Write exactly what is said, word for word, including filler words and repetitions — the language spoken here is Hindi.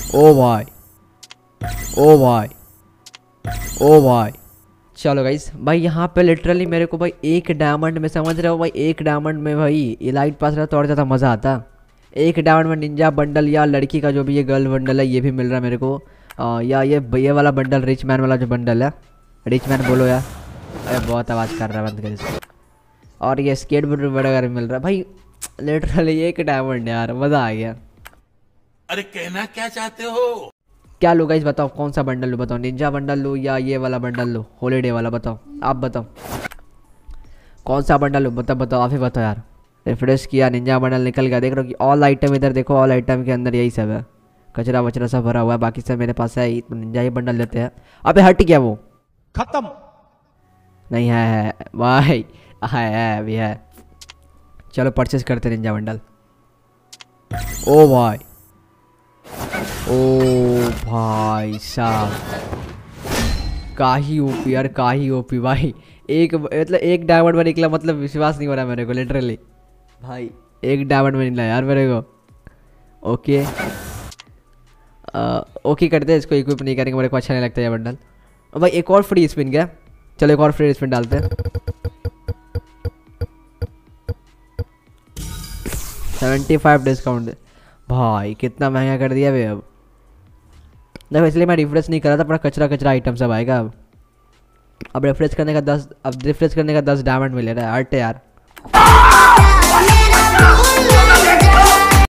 ओ भाई, ओ भाई, ओ भाई। चलो गाइस भाई यहाँ पे लिटरली मेरे को भाई एक डायमंड में, समझ रहे हो भाई, एक डायमंड में भाई इलाइट पास रहता तो और ज़्यादा मज़ा आता। एक डायमंड में निंजा बंडल या लड़की का जो भी ये गर्ल बंडल है ये भी मिल रहा है मेरे को। आ, या ये ये वाला बंडल रिच मैन वाला जो बंडल है, रिच मैन बोलो यार, अरे बहुत आवाज़ कर रहा है, बंद कर इसको। और ये स्केट बोर्ड वगैरह मिल रहा है भाई। लिटरली एक डायमंड यार, मज़ा आ गया। अरे कहना क्या चाहते हो? क्या लो गाइस, बताओ कौन सा बंडल लो, बताओ निंजा बंडल लो या ये वाला बंडल लो हॉलीडे वाला, बताओ आप बताओ कौन सा बंडल लो, बताओ बताओ आप ही बताओ यार। रिफ्रेश किया, निंजा बंडल निकल गया, देख रहे हो कि ऑल आइटम इधर देखो, ऑल आइटम के अंदर यही सब है, कचरा वचरा सब भरा हुआ है, बाकी सब मेरे पास है ही, तो निंजा ही बंडल लेते हैं। अबे हट गया वो, खत्म नहीं है, है भाई, है है अभी है। चलो परचेस करते निंजा बंडल। ओ भाई, ओ भाई साहब, काही ओपी यार, काही ओपी भाई। एक मतलब एक डायमंड में निकला, मतलब विश्वास नहीं हो रहा मेरे को लिटरली भाई, एक डायमंड में निकला यार मेरे को। ओके आ, ओके करते हैं इसको, इक्विप नहीं करेंगे, मेरे को अच्छा नहीं लगता ये बंडल। भाई एक और फ्री स्पिन गया, चलो एक और फ्री स्पिन डालते हैं। सेवेंटी फाइव डिस्काउंट भाई, कितना महंगा कर दिया भाई। अब देखो इसलिए मैं रिफ्रेश नहीं कर रहा था, पूरा कचरा कचरा आइटम सब आएगा अब। अब रिफ्रेश करने का दस अब रिफ्रेश करने का दस डायमंड मिल रहा है, हट यार।